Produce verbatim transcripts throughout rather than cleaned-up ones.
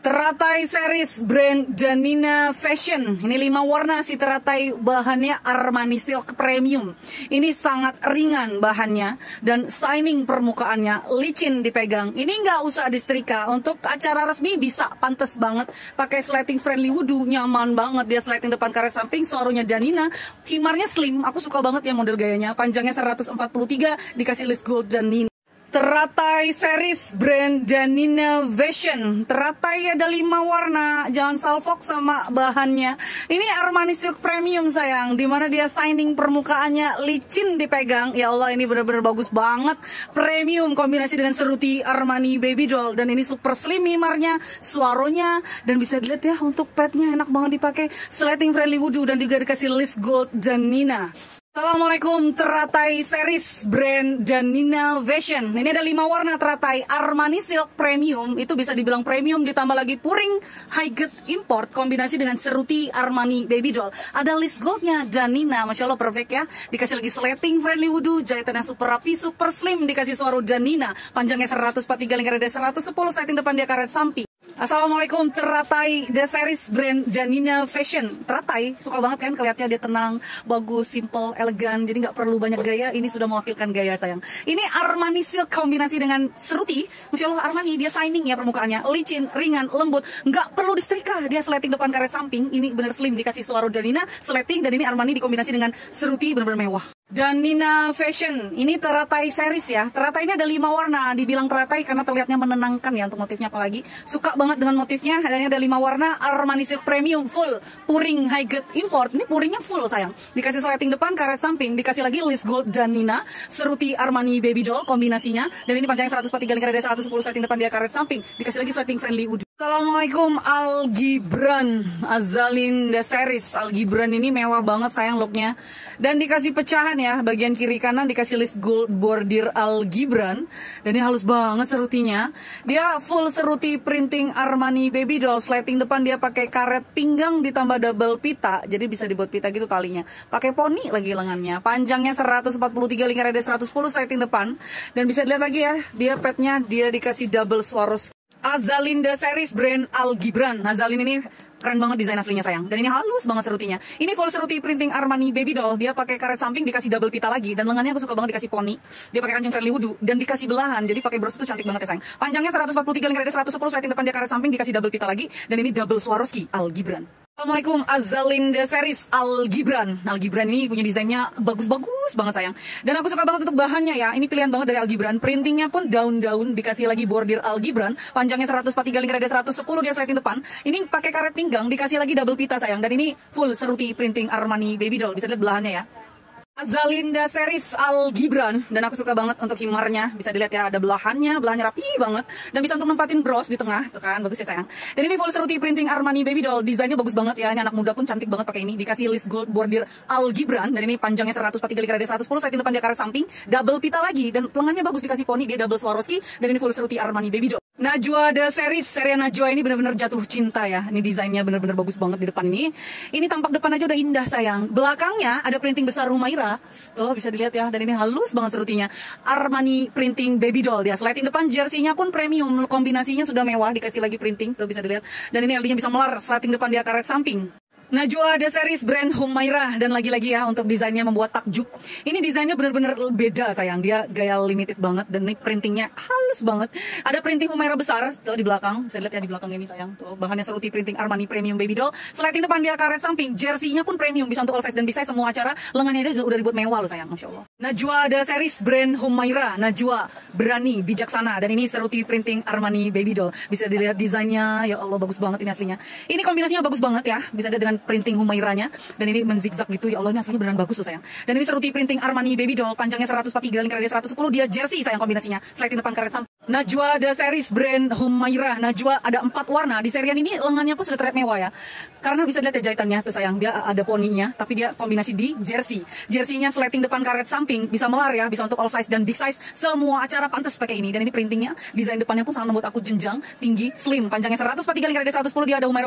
Teratai series brand Janina Fashion. Ini lima warna si teratai, bahannya Armani Silk Premium. Ini sangat ringan bahannya dan shining permukaannya, licin dipegang. Ini nggak usah disetrika. Untuk acara resmi bisa, pantas banget. Pakai sleting friendly wudhu, nyaman banget. Dia sleting depan karet samping, suaranya Janina. Himarnya slim, aku suka banget ya model gayanya. Panjangnya seratus empat puluh tiga, dikasih list gold Janina. Teratai series brand Janina Fashion. Teratai ada lima warna, jangan salfok sama bahannya. Ini Armani Silk Premium sayang, dimana dia shining permukaannya, licin dipegang. Ya Allah, ini benar-benar bagus banget. Premium kombinasi dengan seruti Armani Baby Doll. Dan ini super slim himarnya, suaronya. Dan bisa dilihat ya, untuk padnya enak banget dipakai. Sleting friendly wudhu dan juga dikasih list gold Janina. Assalamualaikum, teratai series brand Janina Fashion. Ini ada lima warna teratai Armani Silk Premium. Itu bisa dibilang premium, ditambah lagi puring high grade import kombinasi dengan seruti Armani Baby Doll. Ada list goldnya Janina, Masya Allah perfect ya. Dikasih lagi sleting friendly wudhu, jahitan yang super rapi, super slim. Dikasih suara Janina, panjangnya seratus empat puluh tiga, lingkaran dada seratus sepuluh, sleting depan dia karet samping. Assalamualaikum, teratai the series brand Janina Fashion. Teratai, suka banget kan kelihatannya, dia tenang, bagus, simple, elegan, jadi nggak perlu banyak gaya. Ini sudah mewakilkan gaya sayang. Ini Armani Silk kombinasi dengan seruti. Masya Allah, Armani dia shining ya permukaannya, licin, ringan, lembut, nggak perlu disetrika. Dia sleting depan karet samping, ini bener slim, dikasih suara Janina, sleting, dan ini Armani dikombinasi dengan seruti, bener-bener mewah. Janina Fashion, ini teratai series ya. Teratai ini ada lima warna, dibilang teratai karena terlihatnya menenangkan ya untuk motifnya, apalagi suka banget dengan motifnya. Dan ini ada lima warna, Armani Silk Premium full puring high grade import. Ini puringnya full sayang, dikasih sleting depan karet samping, dikasih lagi list gold Janina, seruti Armani Baby Doll kombinasinya. Dan ini panjangnya seratus empat puluh tiga, lingkaran dada seratus sepuluh, sleting depan dia karet samping, dikasih lagi sleting friendly wudhu. Assalamualaikum, Al Gibran Azalin the series. Al Gibran ini mewah banget sayang looknya, dan dikasih pecahan ya, bagian kiri kanan dikasih list gold bordir Al Gibran. Dan ini halus banget serutinya. Dia full seruti printing Armani Baby Doll. Sleting depan dia pakai karet pinggang ditambah double pita, jadi bisa dibuat pita gitu talinya. Pakai poni lagi lengannya. Panjangnya seratus empat puluh tiga, lingkaran dada seratus sepuluh, sleting depan. Dan bisa dilihat lagi ya, dia padnya dia dikasih double Swarovski. Azalin the series brand Al Gibran. Azalin ini keren banget desain aslinya sayang, dan ini halus banget serutinya. Ini full seruti printing Armani Baby Doll. Dia pakai karet samping, dikasih double pita lagi, dan lengannya aku suka banget dikasih poni. Dia pakai kancing friendly wudhu dan dikasih belahan, jadi pakai bros itu cantik banget ya sayang. Panjangnya seratus empat puluh tiga, lingkaran dada seratus sepuluh, sleting depan dia karet samping, dikasih double pita lagi, dan ini double Swarovski Al Gibran. Assalamualaikum, Azalin the series Al Gibran. Al Gibran ini punya desainnya bagus-bagus banget sayang, dan aku suka banget untuk bahannya ya. Ini pilihan banget dari Al Gibran. Printingnya pun daun-daun, dikasih lagi bordir Al Gibran. Panjangnya seratus empat puluh tiga, lingkaran dada seratus sepuluh, dia sleting depan. Ini pakai karet pinggang, dikasih lagi double pita sayang, dan ini full seruti printing Armani Baby Doll. Bisa lihat belahannya ya. Azalin the series Al Gibran, dan aku suka banget untuk himarnya. Bisa dilihat ya, ada belahannya, belahannya rapi banget, dan bisa untuk nempatin bros di tengah, tuh kan, bagus ya sayang. Dan ini full seruti printing Armani Baby Doll, desainnya bagus banget ya. Ini anak muda pun cantik banget pakai ini. Dikasih list gold bordir Al Gibran, dan ini panjangnya seratus empat puluh tiga, lingkaran dada seratus sepuluh, sleting depan dia karet samping, double pita lagi, dan lengannya bagus dikasih poni, dia double Swarovski, dan ini full seruti Armani Baby Doll. Najwa the series, serial Najwa ini benar-benar jatuh cinta ya. Ini desainnya benar-benar bagus banget di depan ini. Ini tampak depan aja udah indah sayang. Belakangnya ada printing besar Humaira. Tuh bisa dilihat ya, dan ini halus banget serutinya. Armani printing Baby Doll dia. Sleting depan jersey-nya pun premium, kombinasinya sudah mewah, dikasih lagi printing. Tuh bisa dilihat. Dan ini L D-nya bisa melar, sleting depan dia karet samping. Najwa the series brand Humaira, dan lagi-lagi ya untuk desainnya membuat takjub. Ini desainnya benar-benar beda sayang, dia gaya limited banget, dan ini printingnya halus banget. Ada printing Humaira besar tuh di belakang, bisa lihat ya di belakang ini sayang. Tuh bahannya seruti printing Armani Premium Baby Doll. Sleting depan dia karet samping, jersey-nya pun premium, bisa untuk all size dan big size semua acara. Lengannya dia udah dibuat mewah loh sayang, Masya Allah. Najwa the series brand Humaira. Najwa berani, bijaksana, dan ini seruti printing Armani Baby Doll. Bisa dilihat desainnya, ya Allah bagus banget ini aslinya. Ini kombinasinya bagus banget ya, bisa dilihat dengan printing Humairanya, dan ini menzigzag gitu, ya Allah ini aslinya beneran bagus tuh sayang. Dan ini seruti printing Armani Baby Doll, panjangnya seratus empat puluh tiga, lingkaran dada seratus sepuluh, dia jersey sayang kombinasinya, sleting depan karet samping. Najwa the series brand Humaira. Najwa ada empat warna di serian ini, lengannya pun sudah terlihat mewah ya, karena bisa lihat ya jahitannya tuh sayang, dia ada poninya, tapi dia kombinasi di jersey. Jersey-nya sleting depan karet samping, bisa melar ya, bisa untuk all size dan big size, semua acara pantas pakai ini. Dan ini printingnya, desain depannya pun sangat membuat aku jenjang, tinggi, slim, panjangnya seratus empat puluh tiga, lingkaran dada seratus sepuluh, dia ada Humaira besar di belakang.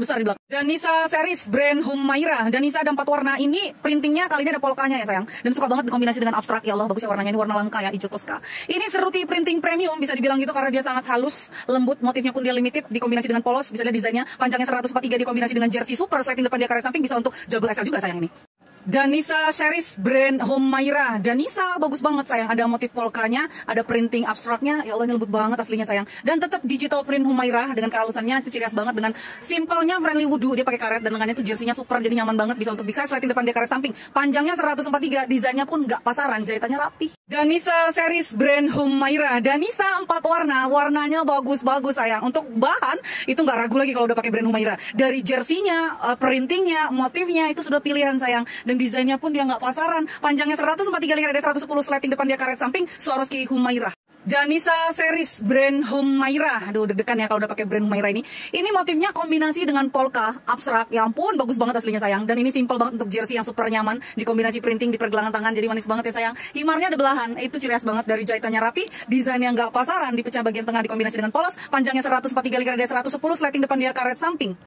Janisa series brand Humaira. Janisa ada empat warna. Ini printingnya kali ini ada polkanya ya sayang. Dan suka banget dikombinasi dengan abstrak. Ya Allah, bagus ya warnanya. Ini warna langka ya, hijau toska. Ini seruti printing premium bisa dibilang gitu karena dia sangat halus, lembut. Motifnya pun dia limited dikombinasi dengan polos. Bisa lihat desainnya. Panjangnya seratus empat puluh tiga dikombinasi dengan jersey super. Sliding depan dia karet samping bisa untuk double X L juga sayang ini. Janisa series brand Humaira. Janisa bagus banget sayang. Ada motif polkanya, ada printing abstraknya. Ya Allah, ini lembut banget aslinya sayang. Dan tetap digital print Humaira dengan kehalusannya itu ciri khas banget dengan simpelnya friendly wudu. Dia pakai karet dan lengannya itu jersey-nya super jadi nyaman banget, bisa untuk big size. Sliding depan dia karet samping. Panjangnya seratus empat puluh tiga, desainnya pun nggak pasaran, jahitannya rapi. Janisa series brand Humaira. Janisa empat warna, warnanya bagus-bagus sayang. Untuk bahan itu nggak ragu lagi kalau udah pakai brand Humaira. Dari jersey-nya, printingnya, motifnya itu sudah pilihan sayang. Dan desainnya pun dia nggak pasaran. Panjangnya seratus empat puluh tiga, lehernya seratus sepuluh, sliding depan dia karet samping, Swarovski Humaira. Janisa series brand Humaira. Aduh, deg-degan ya kalau udah pakai brand Humaira ini. Ini motifnya kombinasi dengan polka abstrak. Ya ampun, bagus banget aslinya sayang. Dan ini simple banget untuk jersey yang super nyaman. Dikombinasi printing di pergelangan tangan, jadi manis banget ya sayang. Himarnya ada belahan, itu ciri khas banget dari jahitannya rapi. Desain yang nggak pasaran, dipecah bagian tengah dikombinasi dengan polos. Panjangnya seratus empat puluh tiga, lehernya seratus sepuluh, sliding depan dia karet samping.